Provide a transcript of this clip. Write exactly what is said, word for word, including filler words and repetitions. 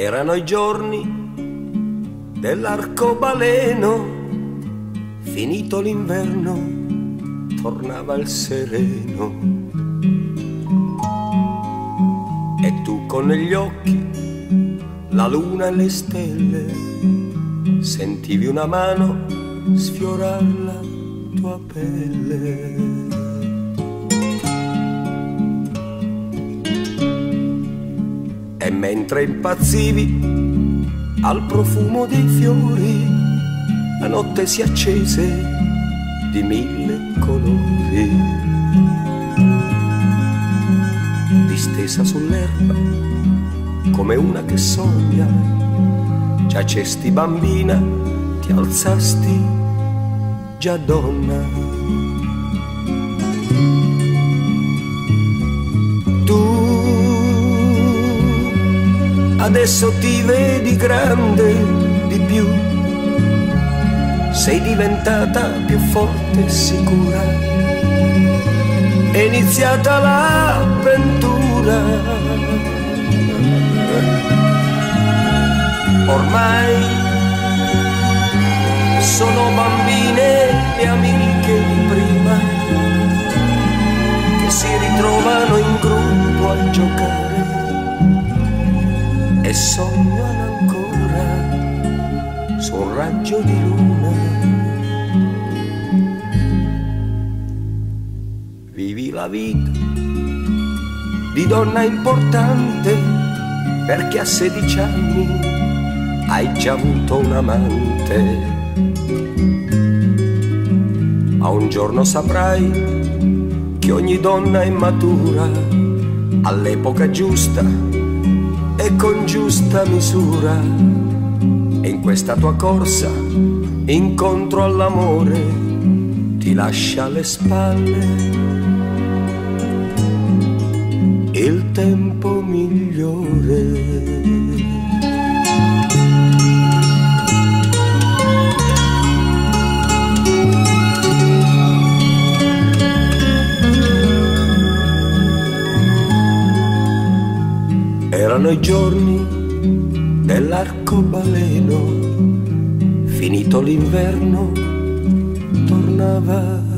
Erano i giorni dell'arcobaleno, finito l'inverno tornava il sereno. E tu con negli occhi la luna e le stelle, sentivi una mano sfiorar la tua pelle. E mentre impazzivi al profumo dei fiori, la notte si accese di mille colori. Distesa sull'erba come una che sogna, giacesti bambina, ti alzasti già donna. Adesso ti vedi grande di più, sei diventata più forte e sicura, è iniziata l'avventura. Ormai sono bambine le amiche di prima, che si ritrovano in gruppo a giocare e sognano ancora su un raggio di luna. Vivi la vita di donna importante, perché a sedici anni hai già avuto un amante. Ma un giorno saprai che ogni donna è matura all'epoca giusta e con giusta misura, e in questa tua corsa incontro all'amore ti lascia alle spalle il tempo migliore. Erano i giorni dell'arcobaleno, finito l'inverno tornava